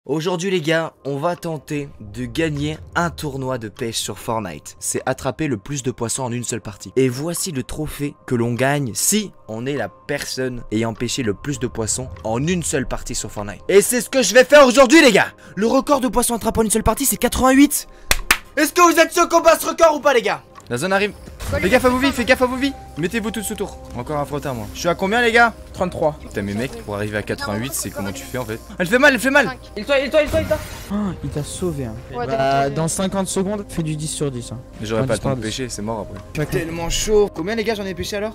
Aujourd'hui les gars, on va tenter de gagner un tournoi de pêche sur Fortnite. C'est attraper le plus de poissons en une seule partie. Et voici le trophée que l'on gagne si on est la personne ayant pêché le plus de poissons en une seule partie sur Fortnite. Et c'est ce que je vais faire aujourd'hui les gars. Le record de poissons attrapés en une seule partie c'est 88. Est-ce que vous êtes sûr qu'on bat ce record ou pas les gars? La zone arrive. Fais gaffe à vos vies, fais gaffe à vos vies. Mettez-vous tous autour. Encore un frottin moi. Je suis à combien les gars? 33. Putain mais mec, pour arriver à 88 c'est comment tu fais en fait? Elle fait mal, elle fait mal. Il t'a il t'a sauvé hein. Ouais, Bah, dans 50 secondes, fais du 10 sur 10 hein. J'aurais pas le temps de pêcher, c'est mort après. Tellement chaud. Combien les gars j'en ai pêché alors?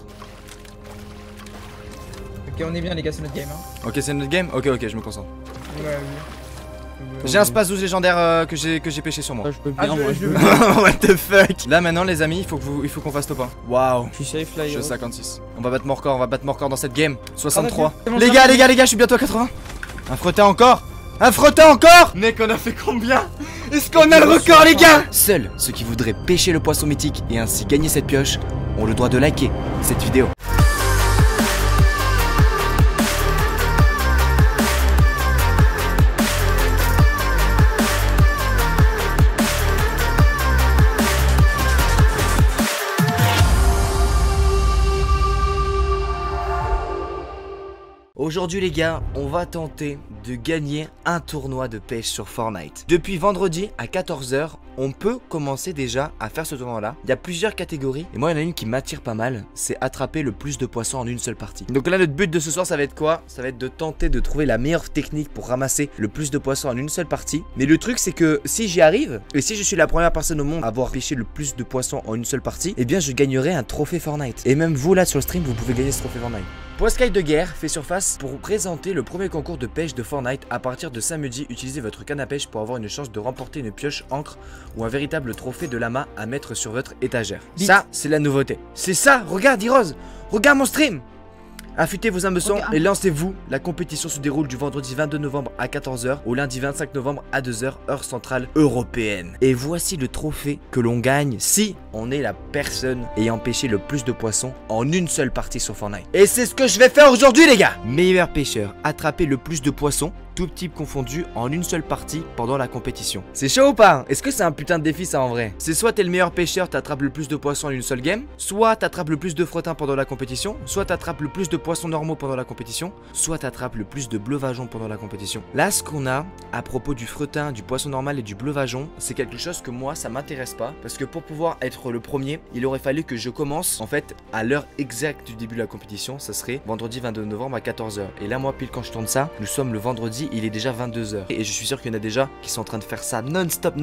Ok, on est bien les gars, c'est notre game hein. Ok c'est notre game? Ok je me concentre. Ouais. J'ai un Spazous légendaire que j'ai pêché sur moi. Je peux bien, moi je veux. What the fuck. Là maintenant les amis, il faut qu'on fasse top 1. Waouh. Je suis safe là. Je suis à 56. On va battre mon record, dans cette game. 63. Ah, Les gars, je suis bientôt à 80. Un frottin encore. Un frottin encore. Mec, on a fait combien? Est-ce qu'on a le record les gars? Seuls ceux qui voudraient pêcher le poisson mythique et ainsi gagner cette pioche ont le droit de liker cette vidéo. Aujourd'hui les gars, on va tenter de gagner un tournoi de pêche sur Fortnite. Depuis vendredi à 14 h, on peut commencer déjà à faire ce tournoi là. Il y a plusieurs catégories et moi il y en a une qui m'attire pas mal, c'est attraper le plus de poissons en une seule partie. Donc là notre but de ce soir ça va être quoi? Ça va être de tenter de trouver la meilleure technique pour ramasser le plus de poissons en une seule partie. Mais le truc c'est que si j'y arrive et si je suis la première personne au monde à avoir pêché le plus de poissons en une seule partie, eh bien je gagnerai un trophée Fortnite. Et même vous là sur le stream vous pouvez gagner ce trophée Fortnite. Poiscaille de guerre fait surface pour présenter le premier concours de pêche de Fortnite. À partir de samedi, utilisez votre canne à pêche pour avoir une chance de remporter une pioche encre ou un véritable trophée de lama à mettre sur votre étagère. Vite. Ça, c'est la nouveauté. C'est ça, regarde Heroes, regarde mon stream. Affûtez vos hameçons et lancez-vous. La compétition se déroule du vendredi 22 novembre à 14 h au lundi 25 novembre à 2 h heure centrale européenne. Et voici le trophée que l'on gagne si on est la personne ayant pêché le plus de poissons en une seule partie sur Fortnite. Et c'est ce que je vais faire aujourd'hui les gars. Meilleur pêcheur, attraper le plus de poissons, tout type confondu, en une seule partie pendant la compétition. C'est chaud ou pas? Est-ce que c'est un putain de défi ça en vrai? C'est soit t'es le meilleur pêcheur, t'attrapes le plus de poissons en une seule game, soit t'attrapes le plus de frottins pendant la compétition, soit t'attrapes le plus de poissons normaux pendant la compétition, soit t'attrapes le plus de bleuvageons pendant la compétition. Là ce qu'on a à propos du fretin, du poisson normal et du bleuvageon, c'est quelque chose que moi ça m'intéresse pas, parce que pour pouvoir être le premier, il aurait fallu que je commence en fait à l'heure exacte du début de la compétition, ça serait vendredi 22 novembre à 14 h. Et là moi pile quand je tourne ça, nous sommes le vendredi, il est déjà 22 h. Et je suis sûr qu'il y en a déjà qui sont en train de faire ça non-stop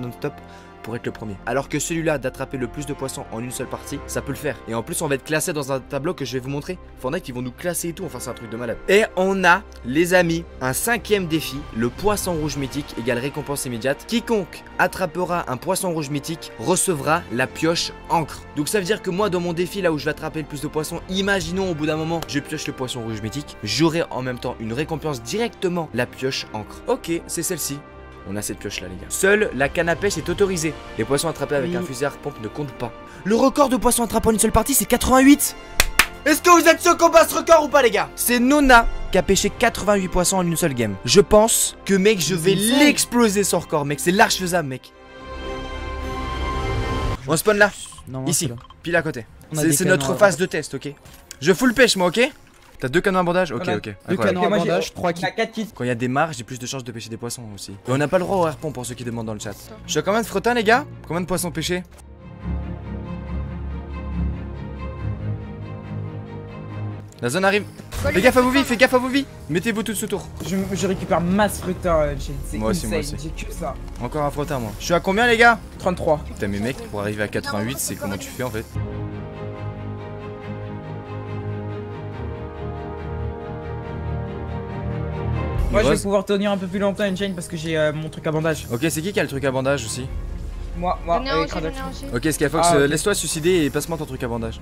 pour être le premier. Alors que celui-là d'attraper le plus de poissons en une seule partie, ça peut le faire. Et en plus on va être classé dans un tableau que je vais vous montrer. Fortnite ils vont nous classer et tout, enfin c'est un truc de malade. Et on a les amis un 5e défi, le poisson rouge mythique égale récompense immédiate. Quiconque attrapera un poisson rouge mythique recevra la pioche encre. Donc ça veut dire que moi dans mon défi là où je vais attraper le plus de poissons, imaginons au bout d'un moment je pioche le poisson rouge mythique, j'aurai en même temps une récompense directement, la pioche encre. Ok, c'est celle-ci. On a cette pioche là les gars. Seule la canne à pêche est autorisée. Les poissons attrapés avec un fusil à pompe ne comptent pas. Le record de poissons attrapés en une seule partie c'est 88. Est-ce que vous êtes sûr qu'on bat ce record ou pas les gars? C'est Nona qui a pêché 88 poissons en une seule game. Je pense que mec je vais l'exploser son record mec. C'est large faisable mec. On spawn là. Non, ici, pile à côté. C'est notre phase de test, ok. Je full pêche moi, ok. T'as 2 canons à bandage? Ok. 2 canons à bandage, 3 kits. Quand il y a des mares, j'ai plus de chances de pêcher des poissons aussi. Et on n'a pas le droit au harpon pour ceux qui demandent dans le chat. Je suis à combien de frottins les gars? Combien de poissons pêchés? La zone arrive. Fais gaffe à vos vies, Mettez-vous tous autour. Je récupère masse frottin, moi aussi. J'ai que ça. Encore un frottin moi. Je suis à combien les gars? 33. Putain mais mec, pour arriver à 88, c'est comment tu fais en fait? Moi je vais pouvoir tenir un peu plus longtemps une chaîne parce que j'ai mon truc à bandage. Ok, c'est qui a le truc à bandage aussi? Moi, Ok, Skyfox, laisse-toi suicider et passe-moi ton truc à bandage.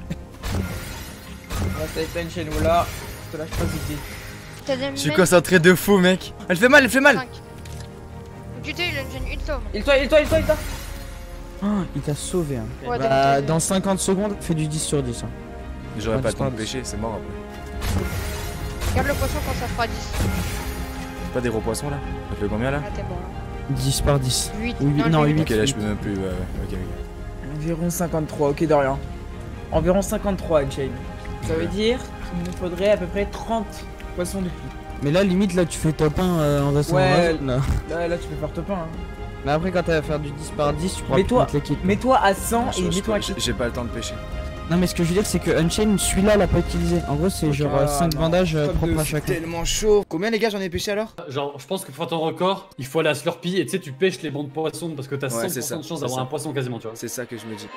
T'as une chaîne ou là, je te lâche pas Je suis concentré de fou mec. Elle fait mal. Tu t'es, il a une chaîne une somme. Il t'a. Il t'a sauvé hein. Ouais, bah, dans 50 secondes, fais du 10 sur 10 hein. J'aurais pas le temps de pêcher, c'est mort après. Regarde le poisson quand ça fera 10. Pas des gros poissons là? Ça fait combien là? Ah, t'es bon. 10 par 10. 8. Non, 8. Ok, là je peux même plus. Ok. Environ 53, ok Dorian. Environ 53 Unchained. Ça veut dire qu'il nous faudrait à peu près 30 poissons de plus. Mais là, limite, là, tu fais top 1 en restant Ouais. dans la zone, là. Là tu peux faire top 1 hein. Mais après, quand tu vas faire du 10 par 10, tu pourras Mets-toi- mettre l'équipe. Mets-toi à 100 et mets-toi à J'ai pas le temps de pêcher. Non, mais ce que je veux dire, c'est que Unchained, celui-là, l'a pas utilisé. En gros, c'est Ok, genre 5 non. bandages Top propres 2, à chacun. Tellement chaud. Combien les gars j'en ai pêché alors? Genre, je pense que pour faire ton record, il faut aller à Slurpee et tu sais, tu pêches les bons de poissons parce que t'as Ouais, 100% c'est ça, de chance c'est d'avoir ça. un poisson quasiment, tu vois. C'est ça que je me dis.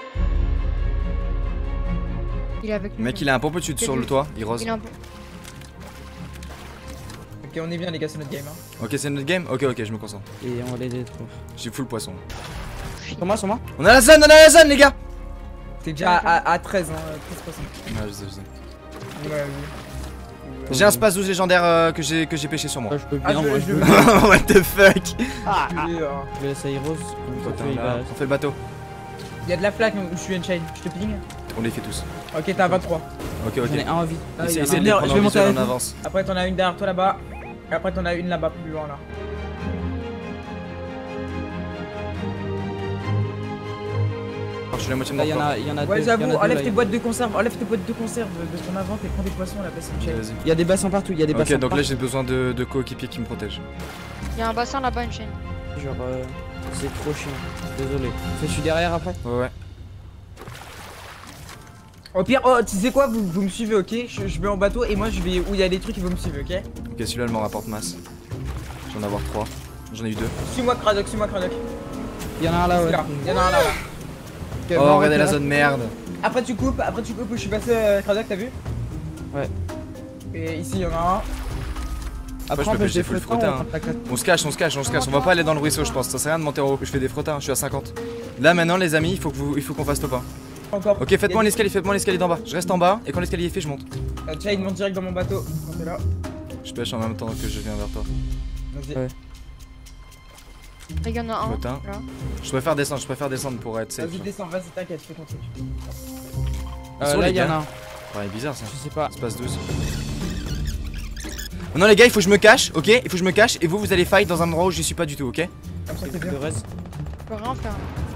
Il est avec Le nous. mec il a un pompe au-dessus sur le toit, il rose. Il a un... Ok on est bien les gars c'est notre game hein. Ok, c'est notre game? Ok, je me concentre. Et on va les détruire. J'ai full poisson. Sur moi, sur moi. On a la zone, les gars! T'es déjà à 13 hein, 13 poissons. Ouais, je sais. Ouais, J'ai un space 12 légendaire que j'ai pêché sur moi. Là, je peux Ah, bien, je moi, veux- je je veux. veux- What the fuck? oui. Je laisse Airos. Comme ça, Attends, il là, va- on fait le bateau. Il y a de la flaque où je suis Unchained, je te ping. On les fait tous. Ok t'es à 23. Ok, J'en ai un en vie. Ah, il y Essaye en a essaye un. de les Je prendre vais en monter visuel avec en vous. avance. Après t'en as une derrière toi là-bas. Et après t'en as une là-bas plus loin là. Je suis la moitié de Là, mon il y en corps. a, il y en a deux. Ouais il y en a j'avoue, deux, enlève là. tes boîtes de conserve, enlève tes boîtes de conserve de ton invente et prends des poissons à la place Unchained. Vas-y. Il y a des bassins partout, il y a des bassins Ok, donc là partout. j'ai besoin de coéquipiers qui me protègent. Il y a un bassin là-bas, une chaîne. Genre, c'est trop chiant. Désolé. Je suis derrière après. Ouais. Au pire, oh tu sais quoi, vous me suivez ok, je vais en bateau et moi je vais où il y a des trucs et vous me suivez ok. Ok, celui-là elle m'en rapporte masse. J'en ai avoir 3. J'en ai eu 2. Suis-moi Cradoc, suis-moi Cradoc. Il y en a un là, ouais. Là, il y en a un là. Ok, Oh, va, regardez la va. zone merde. Après tu coupes où je suis passé Cradoc, t'as vu? Ouais. Et ici il y en a un. Après, je peux on pêche pêcher des full flottants, frottin, on prend la claque. On se cache. On va pas aller dans le ruisseau, je pense. Ça sert à rien de monter en haut. Je fais des frottins, je suis à 50. Là maintenant, les amis, il faut qu'on fasse top 1. Encore. Ok, faites-moi l'escalier d'en bas. Je reste en bas et quand l'escalier est fait, je monte. Tiens, il monte direct dans mon bateau. Quand t'es là. Je pêche en même temps que je viens vers toi. Vas-y. Ouais. Là, il y en a un. Flottin. Là. Je préfère descendre pour être safe. Vas-y, descends, vas-y, t'inquiète, fais ton truc. Ils sont Là, les il y en gars. a un. Ouais, bizarre ça. Je sais pas. Espace 12. Non les gars, il faut que je me cache, ok? Il faut que je me cache et vous allez fight dans un endroit où je suis pas du tout, ok? Comme ça, c'est bien. De reste. Je peux rien faire.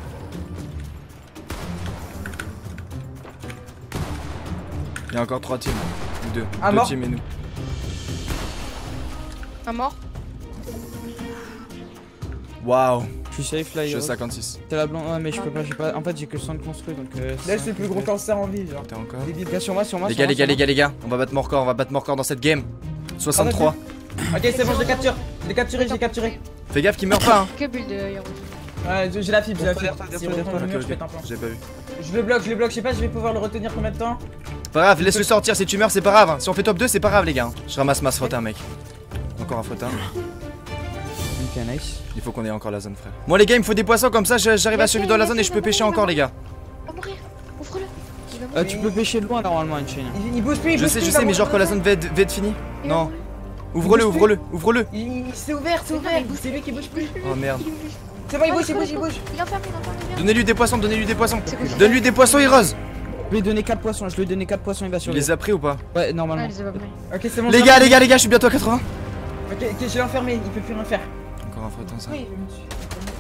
Il y a encore 3 teams. Ou 2. Ah, 2 mort. teams et nous. Un mort. Waouh, Je suis safe là, je suis à Airos. 56. T'es la blanc. Ouais, mais je peux pas, j'ai pas. En fait, j'ai que 100 de construit donc. Là, c'est le plus gros cancer en vie, genre. T'es encore? Débile. Gars, sur moi, sur moi. Les sur gars, moi, les gars, on va battre mon record, dans cette game. 63. Ok, c'est bon, je l'ai capturé. J'ai capturé. Fais gaffe qu'il meurt pas, hein. Que build Yaros. Ouais, j'ai la fibre, j'ai la fibre. Derrière, S'il derrière, retourne le mur, Ok, je pète un ok. plan. J'ai pas vu. Je le bloque, je sais pas, je vais pouvoir le retenir combien de temps? Pas grave, laisse-le sortir. Si tu meurs, c'est pas grave. Hein. Si on fait top 2, c'est pas grave, les gars. Je ramasse ma frottin, mec. Encore un frottin. Ok, nice. Il faut qu'on ait encore la zone, frère. Moi, les gars, il me faut des poissons comme ça. J'arrive à survivre dans la zone et je peux pêcher encore, les gars. On va mourir. Ouvre-le. Il va mourir. Tu peux pêcher de loin normalement, une chaîne. Il bouge plus, il Je bouge plus. sais, mais genre quand la zone va être finie. Non. Ouvre-le. C'est ouvert, c'est lui qui bouge plus. Oh merde. C'est bon, il bouge. Il enferme, viens. Donnez-lui des poissons. C'est quoi, Donne-lui des poissons, Heroes. Je lui ai donné 4 poissons, il va Tu sur les as pris ou pas? Ouais, Ah, normalement. il les a pas pris. Ok, c'est bon. Les gars, je suis bientôt à 80. Ok, je l'ai enfermé, il peut plus rien faire. Encore un frottin, ça. Oui, il veut me tuer.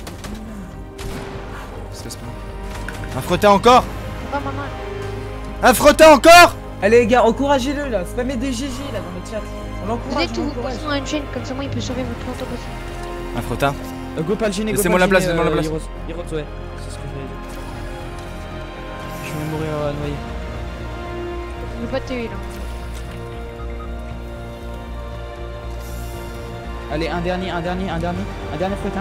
Se laisse pas. Un frottin encore. Pas maman. Un frottin encore. Allez, les gars, encouragez-le là. C'est pas mettre des GG là dans le chat. On Donnez l'encourage, tous on vos l'encourage. poissons à une chaîne, comme ça, moi, il peut sauver votre planteau possible. Un frottin. Go pas le gêner, go Laissez-moi pas la le place, gêner, laissez-moi la place. Heroes, ouais, c'est ce que j'allais dire. Je vais mourir noyé. Il veut pas te tuer là. Allez, un dernier fretin.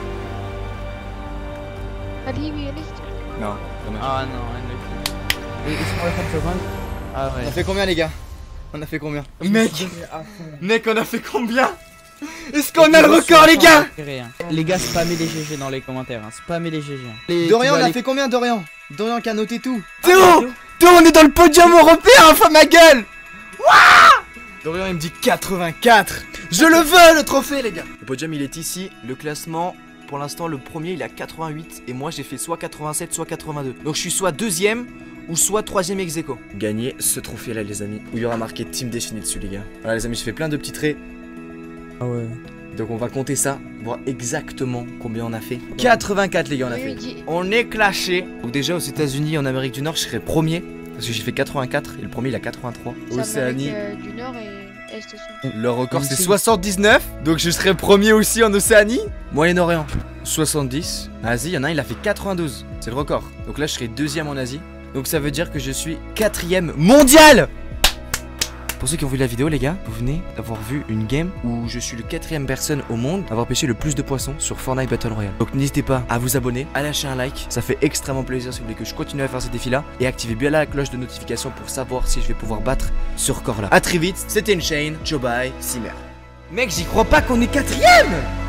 Allez. Non, dommage. Ah non, ils sont la faire seconde. Ah ouais. On a fait combien, les gars? On a fait combien? Mec, Mec, on a fait combien? Est-ce qu'on a le record, les gars? Les gars, spammez les GG dans les commentaires, hein. Spammez les GG. hein. Dorian, Tu on vas a fait combien, Dorian? Dorian qui a noté tout. Théo, Théo, on est dans le podium européen, enfin ma gueule. Dorian, il me dit 84. Je le veux, le trophée, les gars. Le podium, il est ici. Le classement, pour l'instant, le premier, il est à 88. Et moi, j'ai fait soit 87, soit 82. Donc, je suis soit deuxième ou soit troisième ex aequo. Gagner ce trophée-là, les amis, où il y aura marqué Team Défini dessus, les gars. Voilà, les amis, je fais plein de petits traits. Ah ouais. Donc on va compter ça, voir exactement combien on a fait. 84 les gars on a fait. On est clashé. Donc déjà aux États-Unis, en Amérique du Nord, je serai premier. Parce que j'ai fait 84 et le premier il a 83. Océanie. Du Nord et Est aussi. Le record c'est 79. Donc je serai premier aussi en Océanie. Moyen-Orient 70. Asie, il y en a un il a fait 92. C'est le record. Donc là je serai deuxième en Asie. Donc ça veut dire que je suis 4ème mondial. Pour ceux qui ont vu la vidéo les gars, vous venez d'avoir vu une game où je suis le 4ème personne au monde à avoir pêché le plus de poissons sur Fortnite Battle Royale. Donc n'hésitez pas à vous abonner, à lâcher un like, ça fait extrêmement plaisir si vous voulez que je continue à faire ces défis là. Et activez bien la cloche de notification pour savoir si je vais pouvoir battre ce record là. A très vite, c'était Unchained, Joe Bye, Simmer. Mec j'y crois pas qu'on est 4ème.